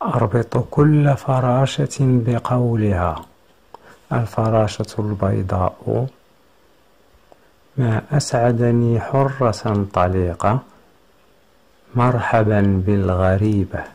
أربط كل فراشة بقولها. الفراشة البيضاء: ما أسعدني حرة طليقة، مرحبا بالغريبة.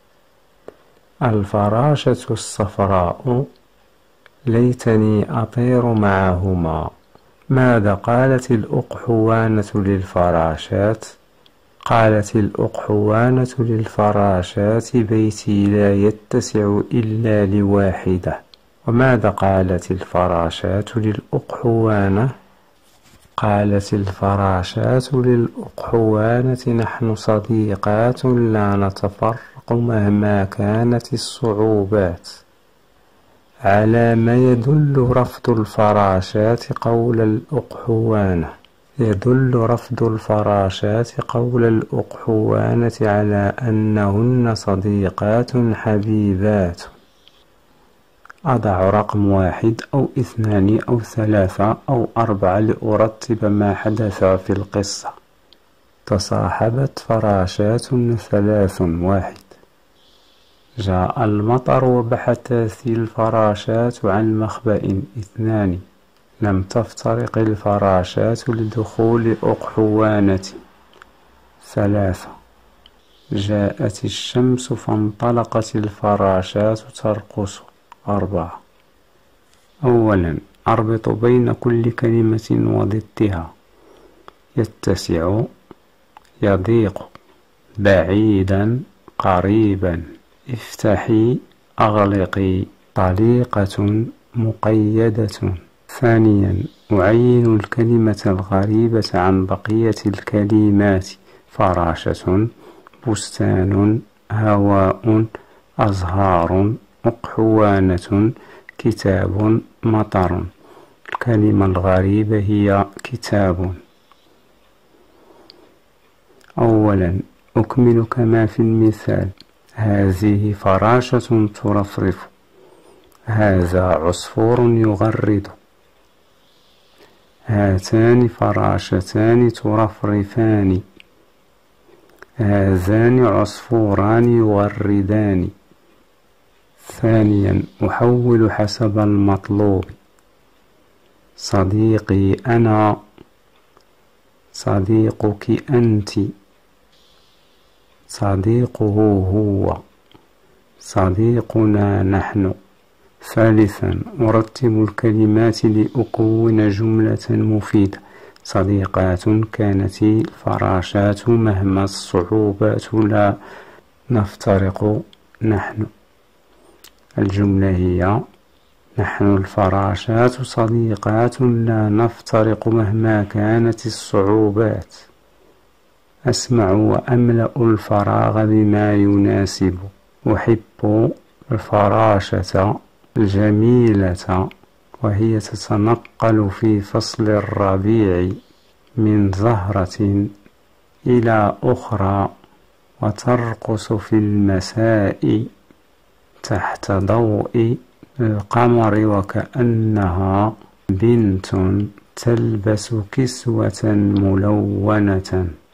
الفراشة الصفراء: ليتني أطير معهما. ماذا قالت الأقحوانة للفراشات؟ قالت الأقحوانة للفراشات: بيتي لا يتسع إلا لواحدة. وماذا قالت الفراشات للأقحوانة؟ قالت الفراشات للأقحوانة: نحن صديقات لا نتفرق مهما كانت الصعوبات. على ما يدل رفض الفراشات قول الأقحوانة؟ يدل رفض الفراشات قول الأقحوانة على أنهن صديقات حبيبات. أضع رقم 1 أو 2 أو 3 أو 4 لأرتب ما حدث في القصة. تصاحبت فراشات 3. 1. جاء المطر وبحثت الفراشات عن مخبأ. 2. لم تفترق الفراشات لدخول أقحوانة. 3. جاءت الشمس فانطلقت الفراشات ترقص. 4. أولا، أربط بين كل كلمة وضدها. يتسع، يضيق، بعيدا، قريبا. افتحي، أغلقي، طليقة، مقيدة. ثانيا، أعين الكلمة الغريبة عن بقية الكلمات. فراشة، بستان، هواء، أزهار، أقحوانة، كتاب، مطر. الكلمة الغريبة هي كتاب. أولا، أكمل كما في المثال. هذه فراشة ترفرف. هذا عصفور يغرد. هاتان فراشتان ترفرفان. هذان عصفوران يغردان. ثانيا، أحول حسب المطلوب. صديقي أنا، صديقك أنت، صديقه هو، صديقنا نحن. ثالثا، أرتب الكلمات لأكون جملة مفيدة. صديقات كانت الفراشات، مهما الصعوبات لا نفترق نحن. الجملة هي: نحن الفراشات صديقات لا نفترق مهما كانت الصعوبات. أسمع وأملأ الفراغ بما يناسب. أحب الفراشة الجميلة وهي تتنقل في فصل الربيع من زهرة إلى أخرى وترقص في المساء تحت ضوء القمر وكأنها بنت تلبس كسوة ملونة.